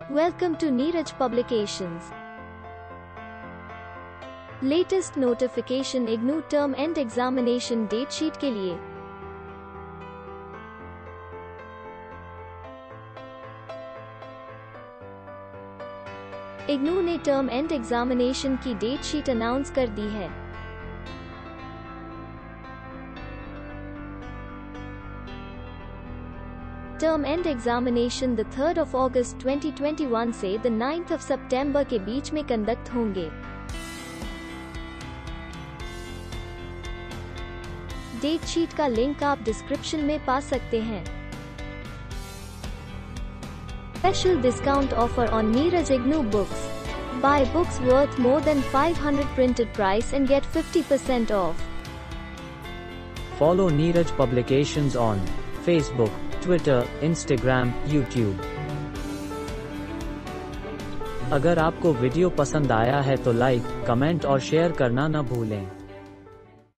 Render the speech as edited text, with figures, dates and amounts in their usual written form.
Welcome to Neeraj Publications. Latest notification IGNOU term end examination date sheet के लिए IGNOU ने term end examination की date sheet announce कर दी है। टर्म एंड एग्जामिनेशन 3 अगस्त 2021 से 9 सितंबर के बीच में कंडक्ट होंगे। डेट शीट का लिंक आप डिस्क्रिप्शन में पा सकते हैं। Special discount offer on Neeraj IGNOU books. Buy books worth more than 500 printed price and get 50% off. Follow Neeraj Publications on Facebook, Twitter, Instagram, YouTube. अगर आपको वीडियो पसंद आया है तो लाइक, कमेंट और शेयर करना न भूलें।